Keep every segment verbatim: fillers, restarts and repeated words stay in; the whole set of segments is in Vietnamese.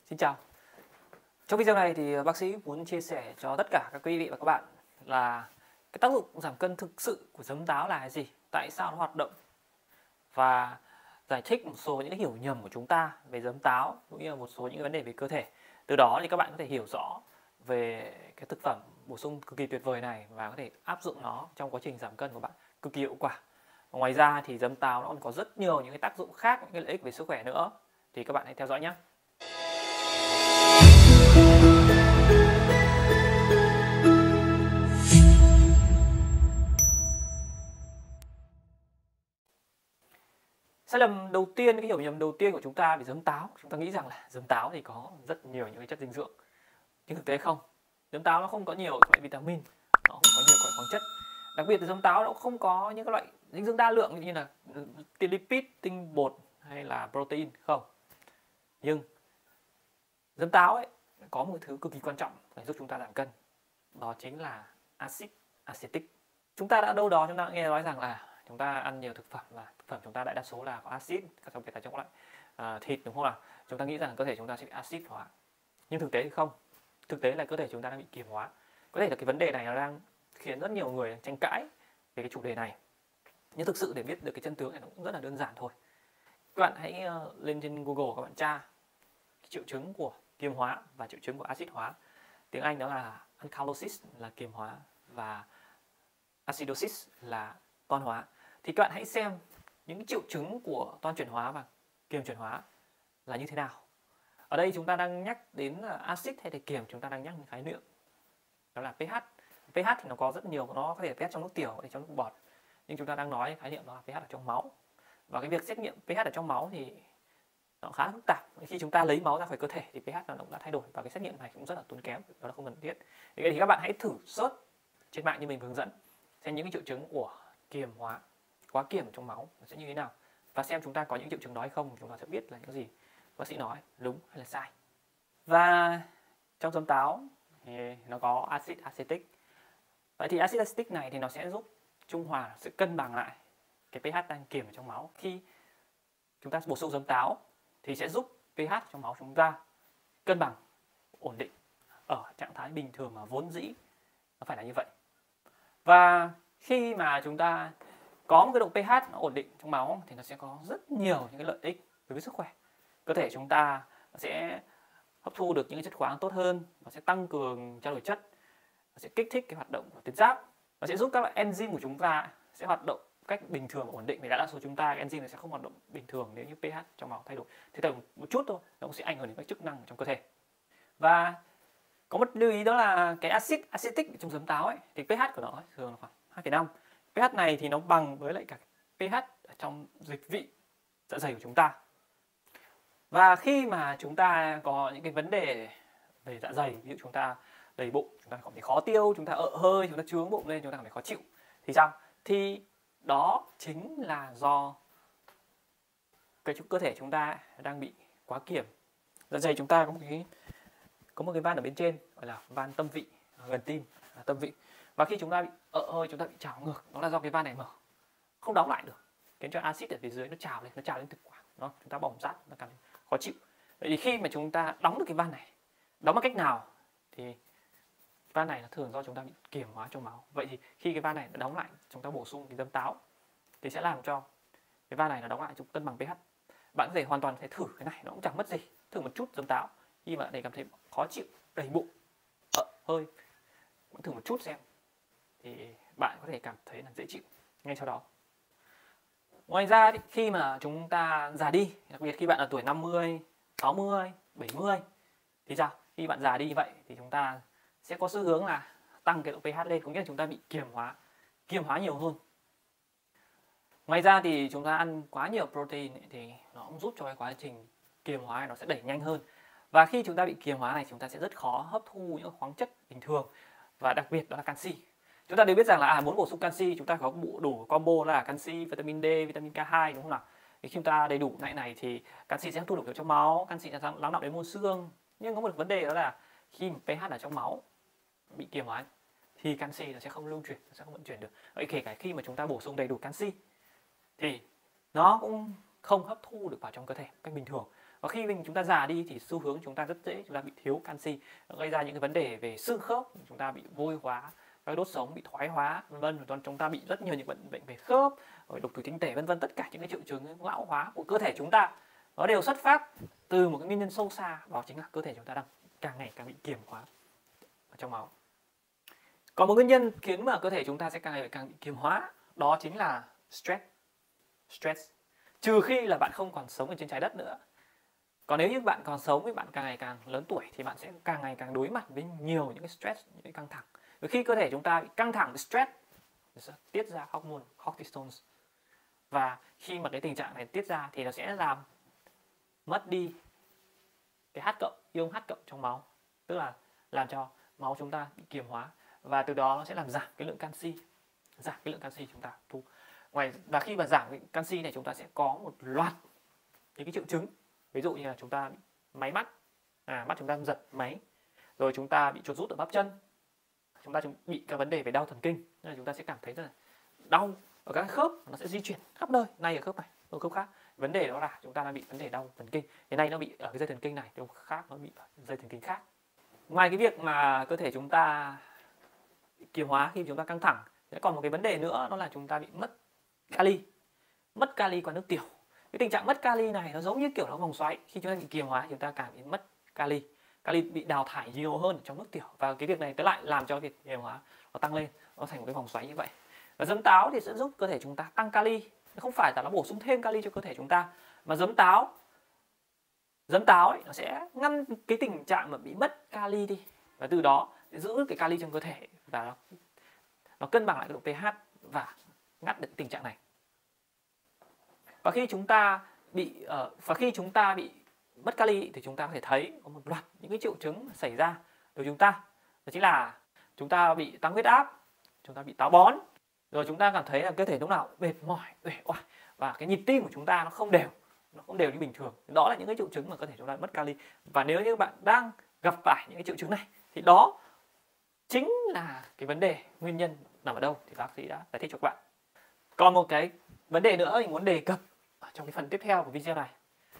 Xin chào. Trong video này thì bác sĩ muốn chia sẻ cho tất cả các quý vị và các bạn là cái tác dụng giảm cân thực sự của giấm táo là cái gì, tại sao nó hoạt động, và giải thích một số những hiểu nhầm của chúng ta về giấm táo cũng như là một số những vấn đề về cơ thể. Từ đó thì các bạn có thể hiểu rõ về cái thực phẩm bổ sung cực kỳ tuyệt vời này và có thể áp dụng nó trong quá trình giảm cân của bạn cực kỳ hiệu quả. Và ngoài ra thì giấm táo nó còn có rất nhiều những cái tác dụng khác, những cái lợi ích về sức khỏe nữa. Thì các bạn hãy theo dõi nhé. Sai lầm đầu tiên, cái hiểu nhầm đầu tiên của chúng ta về giấm táo, chúng ta nghĩ rằng là giấm táo thì có rất nhiều những cái chất dinh dưỡng, nhưng thực tế không. Giấm táo nó không có nhiều loại vitamin, nó không có nhiều loại khoáng chất. Đặc biệt là giấm táo nó không có những cái loại dinh dưỡng đa lượng như là lipid, tinh bột hay là protein không. Nhưng giấm táo ấy có một thứ cực kỳ quan trọng để giúp chúng ta giảm cân, đó chính là axit acetic. Chúng ta đã đâu đó chúng ta nghe nói rằng là chúng ta ăn nhiều thực phẩm và thực phẩm chúng ta đại đa số là có axit, đặc biệt là trong loại uh, thịt, đúng không nào? Chúng ta nghĩ rằng cơ thể chúng ta sẽ bị axit hóa, nhưng thực tế thì không. Thực tế là cơ thể chúng ta đang bị kiềm hóa. Có thể là cái vấn đề này nó đang khiến rất nhiều người tranh cãi về cái chủ đề này, nhưng thực sự để biết được cái chân tướng này nó cũng rất là đơn giản thôi. Các bạn hãy uh, lên trên Google, các bạn tra triệu chứng của kiềm hóa và triệu chứng của axit hóa. Tiếng Anh đó là alkalosis là kiềm hóa và acidosis là toan hóa. Thì các bạn hãy xem những triệu chứng của toan chuyển hóa và kiềm chuyển hóa là như thế nào. Ở đây chúng ta đang nhắc đến là axit hay là kiềm, chúng ta đang nhắc đến khái niệm đó là pH. pH thì nó có rất nhiều, nó có thể pH trong nước tiểu hay trong nước bọt, nhưng chúng ta đang nói khái niệm đó là pH ở trong máu. Và cái việc xét nghiệm pH ở trong máu thì nó khá là phức tạp. Khi chúng ta lấy máu ra khỏi cơ thể thì pH nó cũng đã thay đổi, và cái xét nghiệm này cũng rất là tốn kém, đó là không cần thiết. Thì các bạn hãy thử search trên mạng như mình hướng dẫn, xem những cái triệu chứng của kiềm hóa, quá kiềm ở trong máu nó sẽ như thế nào, và xem chúng ta có những triệu chứng đó hay không, chúng ta sẽ biết là những gì bác sĩ nói đúng hay là sai. Và trong giấm táo thì nó có axit acetic. Vậy thì axit acetic này thì nó sẽ giúp trung hòa, sự cân bằng lại cái pH đang kiềm ở trong máu. Khi chúng ta bổ sung giấm táo thì sẽ giúp pH trong máu chúng ta cân bằng, ổn định ở trạng thái bình thường mà vốn dĩ nó phải là như vậy. Và khi mà chúng ta có một cái độ pH nó ổn định trong máu thì nó sẽ có rất nhiều những cái lợi ích đối với sức khỏe. Cơ thể chúng ta sẽ hấp thu được những cái chất khoáng tốt hơn, nó sẽ tăng cường trao đổi chất, nó sẽ kích thích cái hoạt động của tuyến giáp, nó sẽ giúp các loại enzyme của chúng ta sẽ hoạt động cách bình thường và ổn định. Vì đã đa số chúng ta cái enzyme sẽ không hoạt động bình thường nếu như pH trong máu thay đổi. Thế thì một chút thôi nó cũng sẽ ảnh hưởng đến các chức năng trong cơ thể. Và có một lưu ý đó là cái axit acetic trong giấm táo ấy thì pH của nó thường là khoảng hai phẩy năm. pH này thì nó bằng với lại cả pH ở trong dịch vị dạ dày của chúng ta. Và khi mà chúng ta có những cái vấn đề về dạ dày, ví dụ chúng ta đầy bụng, chúng ta cảm thấy khó tiêu, chúng ta ợ hơi, chúng ta chướng bụng lên, chúng ta cảm thấy khó chịu, thì sao? Thì đó chính là do cái cơ thể chúng ta đang bị quá kiềm. Dạ dày chúng ta có một cái có một cái van ở bên trên gọi là van tâm vị, gần tim là tâm vị. Và khi chúng ta bị ợ hơi, chúng ta bị trào ngược, đó là do cái van này mở, không đóng lại được, khiến cho axit ở phía dưới nó trào lên, nó trào lên thực quản, đó, chúng ta bỏng rát, nó cảm thấy khó chịu. Vậy thì khi mà chúng ta đóng được cái van này, đóng bằng cách nào? Thì van này là thường do chúng ta bị kiềm hóa trong máu. Vậy thì khi cái van này nó đóng lại, chúng ta bổ sung cái giấm táo thì sẽ làm cho cái van này nó đóng lại, chúng cân bằng pH. Bạn có thể hoàn toàn thể thử cái này, nó cũng chẳng mất gì. Thử một chút giấm táo khi mà để cảm thấy khó chịu, đầy bụng, ợ hơi, bạn thử một chút xem thì bạn có thể cảm thấy là dễ chịu ngay sau đó. Ngoài ra thì khi mà chúng ta già đi, đặc biệt khi bạn ở tuổi năm mươi, sáu mươi, bảy mươi thì sao? Khi bạn già đi như vậy thì chúng ta sẽ có xu hướng là tăng cái độ pH lên, cũng nghĩa là chúng ta bị kiềm hóa, kiềm hóa nhiều hơn. Ngoài ra thì chúng ta ăn quá nhiều protein ấy, thì nó cũng giúp cho cái quá trình kiềm hóa này nó sẽ đẩy nhanh hơn. Và khi chúng ta bị kiềm hóa này, chúng ta sẽ rất khó hấp thu những khoáng chất bình thường, và đặc biệt đó là canxi. Chúng ta đều biết rằng là à, muốn bổ sung canxi chúng ta có đủ combo là canxi, vitamin D, vitamin K hai, đúng không nào? Thì khi chúng ta đầy đủ này này thì canxi sẽ hấp thu được trong máu, canxi sẽ lắng đọng đến mô xương. Nhưng có một vấn đề đó là khi pH ở trong máu bị kiềm hóa thì canxi nó sẽ không lưu chuyển, nó sẽ không vận chuyển được. Vậy kể cả khi mà chúng ta bổ sung đầy đủ canxi thì nó cũng không hấp thu được vào trong cơ thể cách bình thường. Và khi mình chúng ta già đi thì xu hướng chúng ta rất dễ chúng ta bị thiếu canxi, gây ra những cái vấn đề về xương khớp, chúng ta bị vôi hóa, các đốt sống bị thoái hóa, vân vân. Chúng ta bị rất nhiều những bệnh bệnh về khớp, rồi đục thủy tinh thể, vân vân. Tất cả những cái triệu chứng lão hóa của cơ thể chúng ta nó đều xuất phát từ một cái nguyên nhân sâu xa, đó chính là cơ thể chúng ta đang càng ngày càng bị kiềm hóa ở trong máu. Còn một nguyên nhân khiến mà cơ thể chúng ta sẽ càng ngày càng bị kiềm hóa, đó chính là stress. Stress. Trừ khi là bạn không còn sống ở trên trái đất nữa. Còn nếu như bạn còn sống với bạn càng ngày càng lớn tuổi thì bạn sẽ càng ngày càng đối mặt với nhiều những cái stress, những cái căng thẳng. Và khi cơ thể chúng ta bị căng thẳng, stress, nó sẽ tiết ra hormone cortisol. Và khi mà cái tình trạng này tiết ra thì nó sẽ làm mất đi cái H cộng, ion H cộng trong máu, tức là làm cho máu chúng ta bị kiềm hóa, và từ đó nó sẽ làm giảm cái lượng canxi, giảm cái lượng canxi chúng ta thu. Ngoài và khi mà giảm cái canxi này, chúng ta sẽ có một loạt những cái triệu chứng, ví dụ như là chúng ta bị máy mắt, à, mắt chúng ta giật máy, rồi chúng ta bị chuột rút ở bắp chân, chúng ta bị các vấn đề về đau thần kinh, nên là chúng ta sẽ cảm thấy rất là đau ở các khớp, nó sẽ di chuyển khắp nơi, nay ở khớp này, ở khớp khác. Vấn đề đó là chúng ta đang bị vấn đề đau thần kinh, thì nay nó bị ở cái dây thần kinh này, chỗ khác nó bị ở dây thần kinh khác. Ngoài cái việc mà cơ thể chúng ta kiềm hóa khi chúng ta căng thẳng, sẽ còn một cái vấn đề nữa, đó là chúng ta bị mất kali, mất kali qua nước tiểu. Cái tình trạng mất kali này nó giống như kiểu nó vòng xoáy, khi chúng ta bị kiềm hóa chúng ta càng bị mất kali, kali bị đào thải nhiều hơn trong nước tiểu, và cái việc này nó lại làm cho việc kiềm hóa nó tăng lên, nó thành một cái vòng xoáy như vậy. Và giấm táo thì sẽ giúp cơ thể chúng ta tăng kali, không phải là nó bổ sung thêm kali cho cơ thể chúng ta, mà giấm táo giấm táo ấy, nó sẽ ngăn cái tình trạng mà bị mất kali đi, và từ đó sẽ giữ cái kali trong cơ thể, và nó, nó cân bằng lại cái độ pH và ngắt được tình trạng này. Và khi chúng ta bị uh, và khi chúng ta bị mất kali thì chúng ta có thể thấy có một loạt những cái triệu chứng xảy ra đối với chúng ta, đó chính là chúng ta bị tăng huyết áp, chúng ta bị táo bón, rồi chúng ta cảm thấy là cơ thể lúc nào mệt mỏi, uể oải, và cái nhịp tim của chúng ta nó không đều, nó không đều như bình thường. Đó là những cái triệu chứng mà cơ thể chúng ta mất kali. Và nếu như bạn đang gặp phải những cái triệu chứng này thì đó chính là cái vấn đề, nguyên nhân nằm ở đâu thì bác sĩ đã giải thích cho các bạn. Còn một cái vấn đề nữa mình muốn đề cập ở trong cái phần tiếp theo của video này,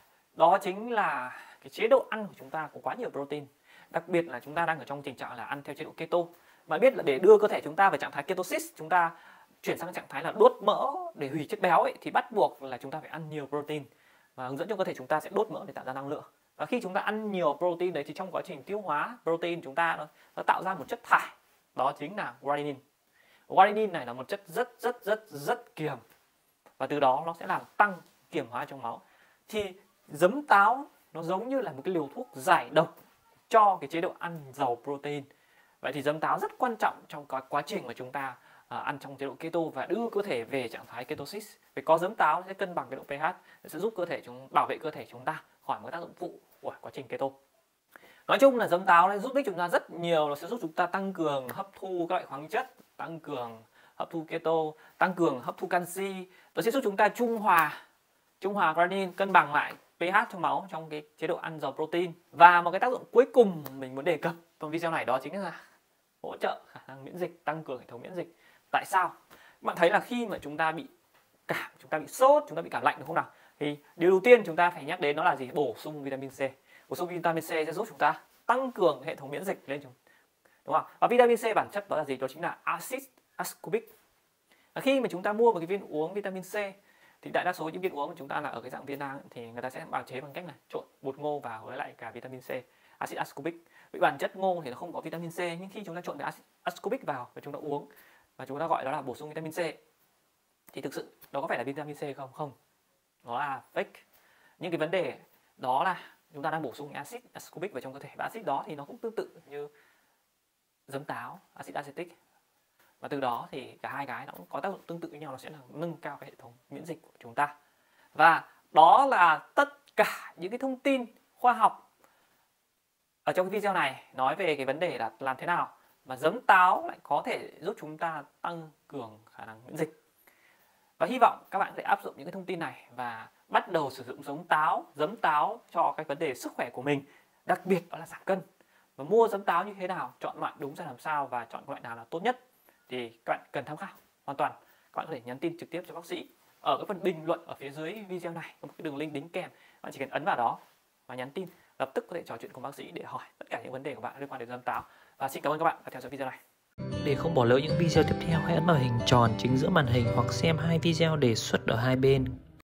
đó chính là cái chế độ ăn của chúng ta có quá nhiều protein, đặc biệt là chúng ta đang ở trong tình trạng là ăn theo chế độ keto. Mà biết là để đưa cơ thể chúng ta vào trạng thái ketosis, chúng ta chuyển sang trạng thái là đốt mỡ để hủy chất béo ấy, thì bắt buộc là chúng ta phải ăn nhiều protein, và hướng dẫn cho cơ thể chúng ta sẽ đốt mỡ để tạo ra năng lượng. Và khi chúng ta ăn nhiều protein đấy thì trong quá trình tiêu hóa protein chúng ta nó, nó tạo ra một chất thải, đó chính là ghrenin. Ghrenin này là một chất rất rất rất rất kiềm, và từ đó nó sẽ làm tăng kiềm hóa trong máu. Thì giấm táo nó giống như là một cái liều thuốc giải độc cho cái chế độ ăn giàu protein. Vậy thì giấm táo rất quan trọng trong cái quá trình mà chúng ta à, ăn trong chế độ keto và đưa cơ thể về trạng thái ketosis. Vì có giấm táo sẽ cân bằng cái độ pH, sẽ giúp cơ thể chúng bảo vệ cơ thể chúng ta khỏi một tác dụng phụ của quá trình keto. Nói chung là giấm táo này giúp ích chúng ta rất nhiều, nó sẽ giúp chúng ta tăng cường hấp thu các loại khoáng chất, tăng cường hấp thu keto, tăng cường hấp thu canxi. Nó sẽ giúp chúng ta trung hòa trung hòa ghrenin, cân bằng lại pH trong máu trong cái chế độ ăn giàu protein. Và một cái tác dụng cuối cùng mình muốn đề cập trong video này, đó chính là hỗ trợ khả năng miễn dịch, tăng cường hệ thống miễn dịch. Tại sao? Bạn thấy là khi mà chúng ta bị cảm, chúng ta bị sốt, chúng ta bị cảm lạnh đúng không nào? Thì điều đầu tiên chúng ta phải nhắc đến đó là gì? Bổ sung vitamin C. Bổ sung vitamin C sẽ giúp chúng ta tăng cường hệ thống miễn dịch lên chúng, đúng không? Và vitamin C bản chất đó là gì? Đó chính là acid ascorbic. Và khi mà chúng ta mua một cái viên uống vitamin C thì đại đa số những viên uống của chúng ta là ở cái dạng viên nang thì người ta sẽ bào chế bằng cách này, trộn bột ngô vào với lại cả vitamin C, acid ascorbic. Vậy bản chất ngô thì nó không có vitamin C, nhưng khi chúng ta trộn cái acid ascorbic vào và chúng ta uống và chúng ta gọi đó là bổ sung vitamin C, thì thực sự đó có phải là vitamin C không? Không, nó là fake. Nhưng cái vấn đề đó là chúng ta đang bổ sung acid ascorbic vào trong cơ thể, và acid đó thì nó cũng tương tự như giấm táo, acid acetic. Và từ đó thì cả hai cái nó cũng có tác dụng tương tự với nhau, nó sẽ là nâng cao cái hệ thống miễn dịch của chúng ta. Và đó là tất cả những cái thông tin khoa học ở trong cái video này nói về cái vấn đề là làm thế nào mà giấm táo lại có thể giúp chúng ta tăng cường khả năng miễn dịch. Và hy vọng các bạn sẽ áp dụng những cái thông tin này và bắt đầu sử dụng giấm táo, giấm táo cho cái vấn đề sức khỏe của mình, đặc biệt đó là giảm cân. Và mua giấm táo như thế nào, chọn loại đúng ra làm sao và chọn loại nào là tốt nhất thì các bạn cần tham khảo hoàn toàn. Các bạn có thể nhắn tin trực tiếp cho bác sĩ ở cái phần bình luận ở phía dưới video này, có một cái đường link đính kèm, bạn chỉ cần ấn vào đó và nhắn tin, lập tức có thể trò chuyện cùng bác sĩ để hỏi tất cả những vấn đề của bạn liên quan đến giám táo. Và xin cảm ơn các bạn đã theo dõi video này. Để không bỏ lỡ những video tiếp theo, hãy ấn vào hình tròn chính giữa màn hình hoặc xem hai video đề xuất ở hai bên.